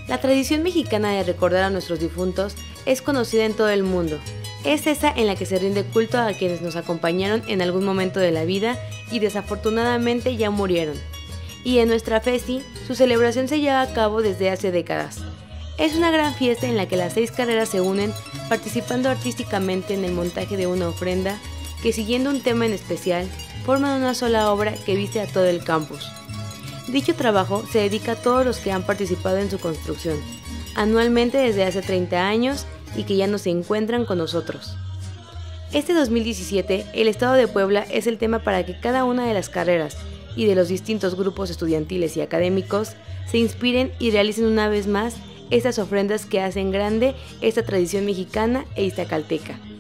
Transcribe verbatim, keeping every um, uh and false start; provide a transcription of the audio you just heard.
La tradición mexicana de recordar a nuestros difuntos es conocida en todo el mundo. Es esa en la que se rinde culto a quienes nos acompañaron en algún momento de la vida y desafortunadamente ya murieron. Y en nuestra festi, su celebración se lleva a cabo desde hace décadas. Es una gran fiesta en la que las seis carreras se unen participando artísticamente en el montaje de una ofrenda que, siguiendo un tema en especial, forman una sola obra que viste a todo el campus. Dicho trabajo se dedica a todos los que han participado en su construcción, anualmente desde hace treinta años y que ya no se encuentran con nosotros. Este dos mil diecisiete, el Estado de Puebla es el tema para que cada una de las carreras y de los distintos grupos estudiantiles y académicos se inspiren y realicen una vez más estas ofrendas que hacen grande esta tradición mexicana e iztacalteca.